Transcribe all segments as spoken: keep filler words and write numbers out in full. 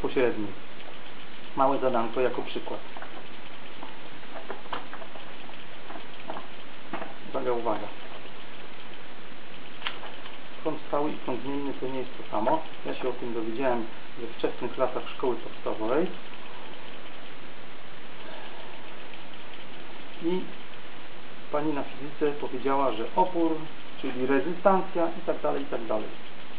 bezpośredniej. Małe zadanko jako przykład. Uwaga, uwaga. Prąd stały i prąd zmienny to nie jest to samo. Ja się o tym dowiedziałem we wczesnych klasach szkoły podstawowej. I pani na fizyce powiedziała, że opór, czyli rezystancja i tak dalej, i tak dalej.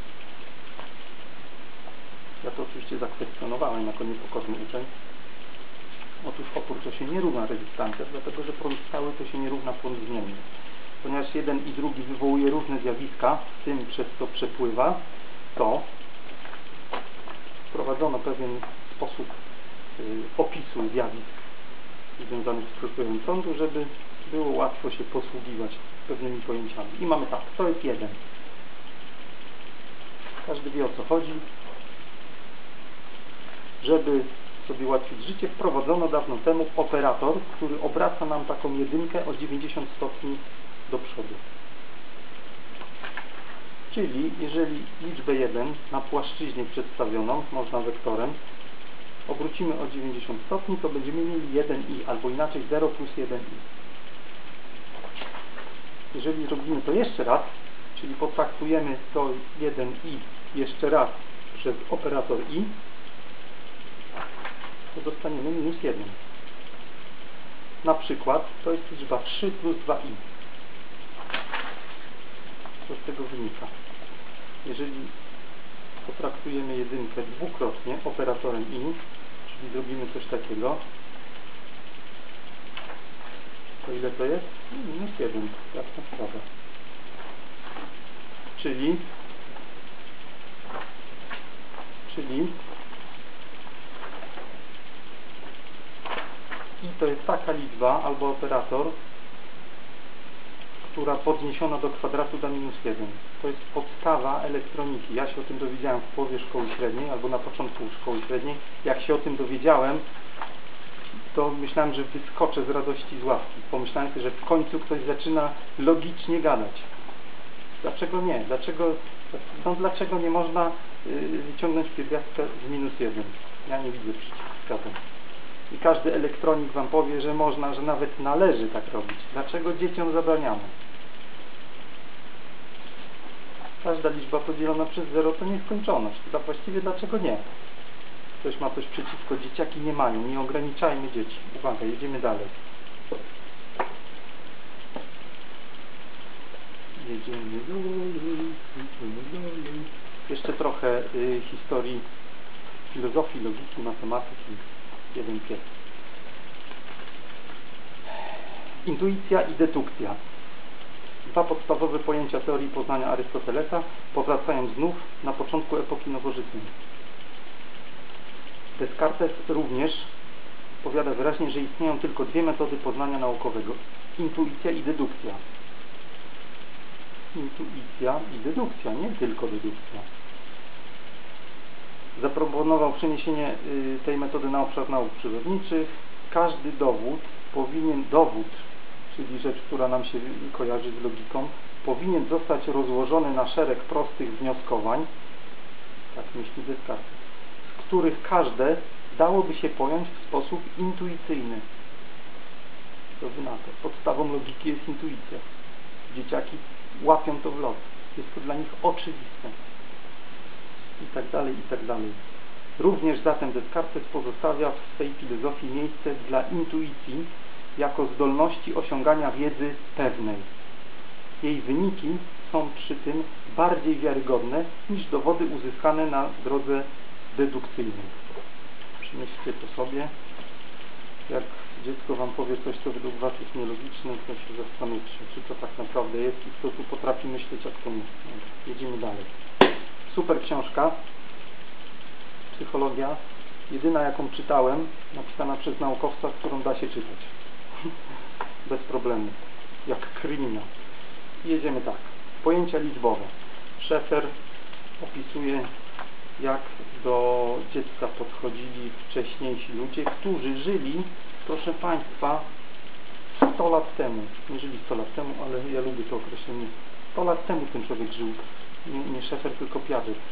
Ja to oczywiście zakwestionowałem jako niepokorny uczeń. Otóż opór to się nie równa rezystancja, dlatego że prąd stały to się nie równa prąd zmienny. Ponieważ jeden i drugi wywołuje różne zjawiska, w tym przez co przepływa, to wprowadzono pewien sposób y, opisu zjawisk związanych z przepływem prądu, żeby było łatwo się posługiwać pewnymi pojęciami. I mamy tak, to jest jeden. Każdy wie, o co chodzi. Żeby sobie ułatwić życie, wprowadzono dawno temu operator, który obraca nam taką jedynkę o dziewięćdziesiąt stopni do przodu. Czyli jeżeli liczbę jeden na płaszczyźnie przedstawioną, można wektorem, obrócimy o dziewięćdziesiąt stopni, to będziemy mieli jeden i, albo inaczej zero plus jeden i. Jeżeli robimy to jeszcze raz, czyli potraktujemy to jeden i jeszcze raz przez operator i, to dostaniemy minus jeden. Na przykład to jest liczba trzy plus dwa i. Co z tego wynika? Jeżeli potraktujemy jedynkę dwukrotnie operatorem i, czyli zrobimy coś takiego, to ile to jest? Minus jeden. Jasna sprawa. Czyli czyli i to jest taka liczba albo operator, która podniesiona do kwadratu da minus jeden. To jest podstawa elektroniki. Ja się o tym dowiedziałem w połowie szkoły średniej albo na początku szkoły średniej. Jak się o tym dowiedziałem, to myślałem, że wyskoczę z radości z ławki. Pomyślałem sobie, że w końcu ktoś zaczyna logicznie gadać. Dlaczego nie? Dlaczego, no dlaczego nie można yy, wyciągnąć pierwiastka z minus jeden? Ja nie widzę przeciwwskazań. I każdy elektronik wam powie, że można, że nawet należy tak robić. Dlaczego dzieciom zabraniamy? Każda liczba podzielona przez zero to nieskończoność. To właściwie dlaczego nie? Ktoś ma coś przeciwko, dzieciaki nie mają. Nie ograniczajmy dzieci. Uwaga, jedziemy dalej. Jedziemy dalej, jedziemy dalej. Jeszcze trochę y, historii filozofii, logiki, matematyki. Jeden pies. Intuicja i dedukcja. Dwa podstawowe pojęcia teorii poznania Arystotelesa powracają znów na początku epoki nowożytnej. Descartes również powiada wyraźnie, że istnieją tylko dwie metody poznania naukowego. Intuicja i dedukcja. Intuicja i dedukcja, nie tylko dedukcja. Zaproponował przeniesienie tej metody na obszar nauk przyrodniczych. Każdy dowód powinien, dowód, czyli rzecz, która nam się kojarzy z logiką, powinien zostać rozłożony na szereg prostych wnioskowań, tak myśli Descartes, z których każde dałoby się pojąć w sposób intuicyjny. Co wy na to? Podstawą logiki jest intuicja. Dzieciaki łapią to w lot. Jest to dla nich oczywiste. I tak dalej, i tak dalej. Również zatem Descartes pozostawia w swej filozofii miejsce dla intuicji jako zdolności osiągania wiedzy pewnej. Jej wyniki są przy tym bardziej wiarygodne niż dowody uzyskane na drodze dedukcyjnej. Przemyślcie to sobie. Jak dziecko wam powie coś, co według was jest nielogiczne, to się zastanówcie, czy to tak naprawdę jest i kto tu potrafi myśleć, jak to mówi. Jedziemy dalej. Super książka, psychologia, jedyna jaką czytałem, napisana przez naukowca, którą da się czytać. Bez problemu. Jak kryminał. Jedziemy tak. Pojęcia liczbowe. Schaeffer opisuje, jak do dziecka podchodzili wcześniejsi ludzie, którzy żyli, proszę Państwa, sto lat temu. Nie żyli sto lat temu, ale ja lubię to określenie. sto lat temu ten człowiek żył. Nie, nie Schaeffer, tylko Piaget.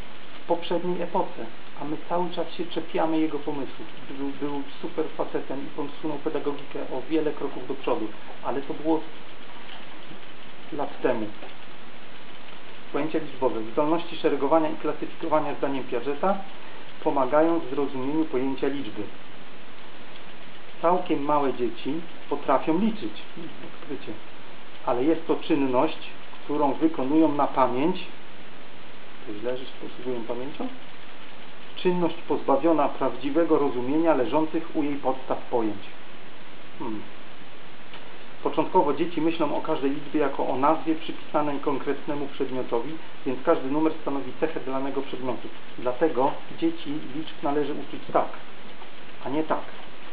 poprzedniej epoce, a my cały czas się czepiamy jego pomysłów. Był, był super facetem i posunął pedagogikę o wiele kroków do przodu, ale to było lat temu. Pojęcia liczbowe. Zdolności szeregowania i klasyfikowania zdaniem Piageta pomagają w zrozumieniu pojęcia liczby. Całkiem małe dzieci potrafią liczyć, odkrycie, ale jest to czynność, którą wykonują na pamięć. To źle, że się posługują pamięcią? Czynność pozbawiona prawdziwego rozumienia leżących u jej podstaw pojęć. Hmm. Początkowo dzieci myślą o każdej liczbie jako o nazwie przypisanej konkretnemu przedmiotowi, więc każdy numer stanowi cechę danego przedmiotu. Dlatego dzieci liczb należy uczyć tak, a nie tak.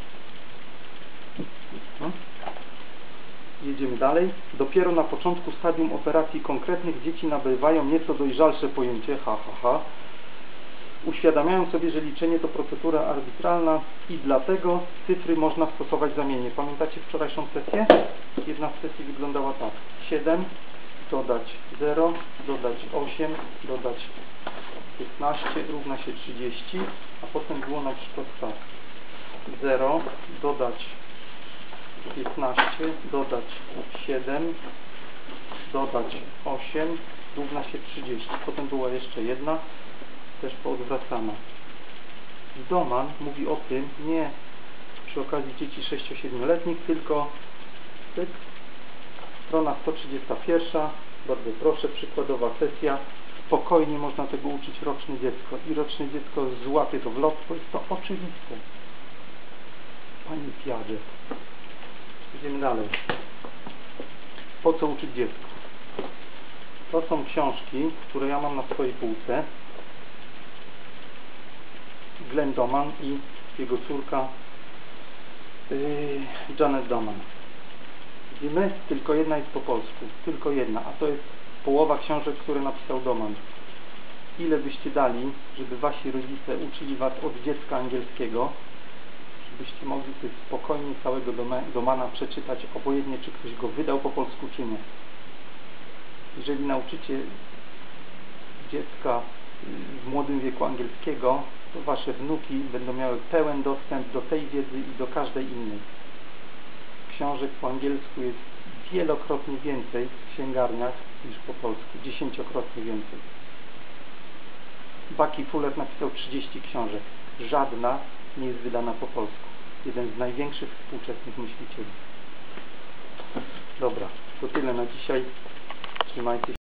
Hmm? Jedziemy dalej. Dopiero na początku stadium operacji konkretnych dzieci nabywają nieco dojrzalsze pojęcie, ha, ha, ha. Uświadamiają sobie, że liczenie to procedura arbitralna i dlatego cyfry można stosować zamiennie. Pamiętacie wczorajszą sesję? Jedna z sesji wyglądała tak. siedem dodać zero, dodać osiem, dodać piętnaście równa się trzydzieści, a potem było na przykład tak. zero dodać piętnaście, dodać siedem, dodać osiem równa się trzydzieści. Potem była jeszcze jedna, też poodwracana. Doman mówi o tym nie przy okazji dzieci sześcio-siedmioletnich, tylko tyk, strona sto trzydziesta jedna, bardzo proszę, przykładowa sesja. Spokojnie można tego uczyć roczne dziecko i roczne dziecko złapie to w lot, bo jest to oczywiste. Pani Piaget. Idziemy dalej. Po co uczyć dziecko? To są książki, które ja mam na swojej półce. Glenn Doman i jego córka yy, Janet Doman. Widzimy? Tylko jedna jest po polsku. Tylko jedna. A to jest połowa książek, które napisał Doman. Ile byście dali, żeby wasi rodzice uczyli was od dziecka angielskiego, żebyście mogli sobie spokojnie całego Domana przeczytać, obojętnie czy ktoś go wydał po polsku, czy nie. Jeżeli nauczycie dziecka w młodym wieku angielskiego, to wasze wnuki będą miały pełen dostęp do tej wiedzy i do każdej innej. Książek po angielsku jest wielokrotnie więcej w księgarniach niż po polsku. Dziesięciokrotnie więcej. Bucky Fuller napisał trzydzieści książek. Żadna nie jest wydana po polsku. Jeden z największych współczesnych myślicieli. Dobra, to tyle na dzisiaj. Trzymajcie się.